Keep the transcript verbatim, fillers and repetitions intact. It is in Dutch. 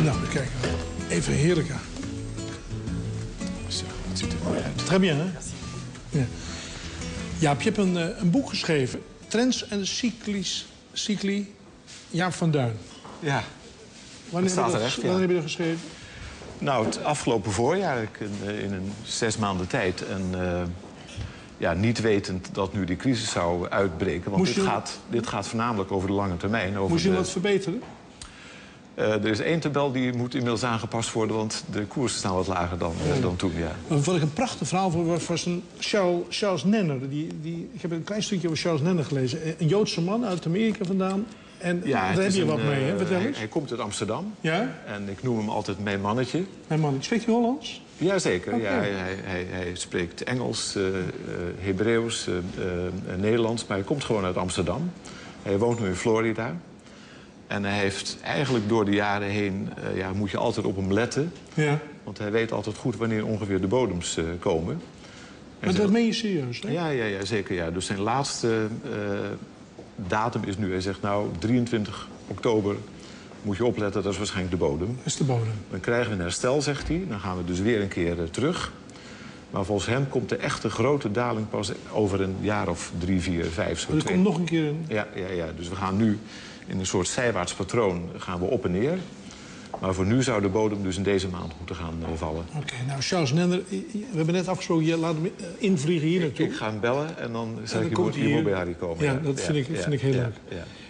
Nou, we kijken. Even heerlijk aan. Zo, het ziet er mooi uit. Très bien, hè? Ja. Jaap, je hebt een, uh, een boek geschreven. Trends en cyclies, cycli, Jaap van Duin. Ja. Wanneer, staat heb, je er dat, echt, ja. wanneer heb je dat geschreven? Nou, het afgelopen voorjaar, ik, in, in een zes maanden tijd. En uh, ja, niet wetend dat nu die crisis zou uitbreken. Want dit, je... gaat, dit gaat voornamelijk over de lange termijn. Over Moest je de... wat verbeteren? Uh, er is één tabel die moet inmiddels aangepast worden, want de koersen staan wat lager dan, uh, dan toen, ja. Wat ik een prachtig verhaal voor was, was een Charles, Charles Nenner. Die, die, ik heb een klein stukje over Charles Nenner gelezen. Een Joodse man uit Amerika vandaan. En ja, daar heb je een, wat mee, hè? Vertel hij, eens. hij komt uit Amsterdam. Ja? En ik noem hem altijd mijn mannetje. Mijn man, spreekt u Hollands? Jazeker, Okay. ja, hij, hij, hij spreekt Engels, uh, uh, Hebreeuws, uh, uh, Nederlands, maar hij komt gewoon uit Amsterdam. Hij woont nu in Florida. En hij heeft eigenlijk door de jaren heen, uh, ja, moet je altijd op hem letten. Ja. Want hij weet altijd goed wanneer ongeveer de bodems uh, komen. Maar dat zegt, meen je serieus, hè? Ja, ja, ja, zeker. Ja. Dus zijn laatste uh, datum is nu, hij zegt nou, drieëntwintig oktober moet je opletten, dat is waarschijnlijk de bodem. Dat is de bodem. Dan krijgen we een herstel, zegt hij. Dan gaan we dus weer een keer uh, terug. Maar volgens hem komt de echte grote daling pas over een jaar of drie, vier, vijf. Zo er twee. Komt nog een keer een... Ja, ja, ja, dus we gaan nu in een soort zijwaarts patroon gaan we op en neer. Maar voor nu zou de bodem dus in deze maand moeten gaan uh, vallen. Oké, okay, nou Charles Nenner, we hebben net afgesproken, je laat hem invliegen hier naartoe. Ik ga hem bellen en dan zal en ik dan hier, hier bij Harry komen. Ja, ja, dat vind, ja, ik, ja, vind ik heel ja, leuk. Ja.